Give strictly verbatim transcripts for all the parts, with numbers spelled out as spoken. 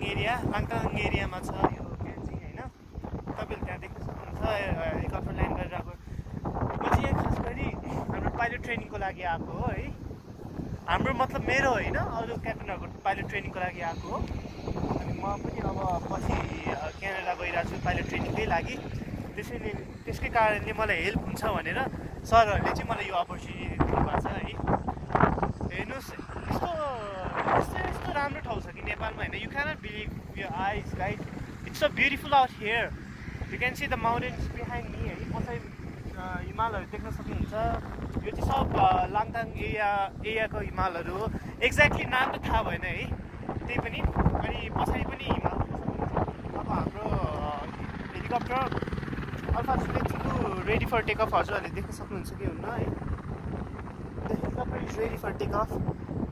Area Langtang एरियामा छ यो क्यान्जिङ होइन। तपाईँले त्यहाँ देख्न सक्नुहुन्छ हेलिकप्टर ल्यान्ड गरेर आएको। म चाहिँ यहाँ खास गरी हाम्रो पाइलट ट्रेनिङको लागि आएको हो है। हाम्रो मतलब मेरो होइन, अरू क्याप्टेनहरूको पाइलट ट्रेनिङको लागि आएको हो। अनि म पनि अब पछि क्यानाडा गइरहेको छु पाइलट ट्रेनिङकै लागि। त्यसैले त्यसकै कारणले मलाई हेल्प हुन्छ भनेर सरहरूले चाहिँ मलाई यो अपर्च्युनिटी दिनुभएको छ है। हेर्नुहोस् यस्तो यस्तो यस्तो राम्रो ठाउँ छ कि नेपालमा होइन। You can't believe your eyes right. It's a beautiful out here. You can see the mountains behind me है। पछाडि हिमालहरू देख्न सक्नुहुन्छ। यो चाहिँ सब लाङटाङ एरिया एरियाको हिमालहरू हो। एक्ज्याक्टली नाम त थाहा भएन है त्यही पनि। अनि पछाडि पनि हिमाल अब हाम्रो हेलिकप्टर अल्फा जुले two ready for take off हजुरहरूले देख्न सक्नुहुन्छ कि हुन्न है। The helicopter is ready for take off.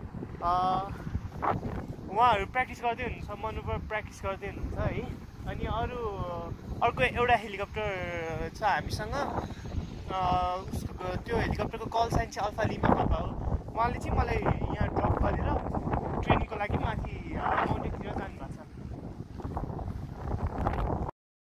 उहाँहरू प्र्याक्टिस गर्दै हुनुहुन्छ, मनुभर प्र्याक्टिस गर्दै हुनुहुन्छ है। अनि अरू अर्को एउटा हेलिकप्टर छ हामीसँग। उसको त्यो हेलिकप्टरको कल साइन चाहिँ अल्फा लिमा पापा हो। उहाँले चाहिँ मलाई यहाँ ड्रप गरेर ट्रेनिङको लागि माथि माउन्टेन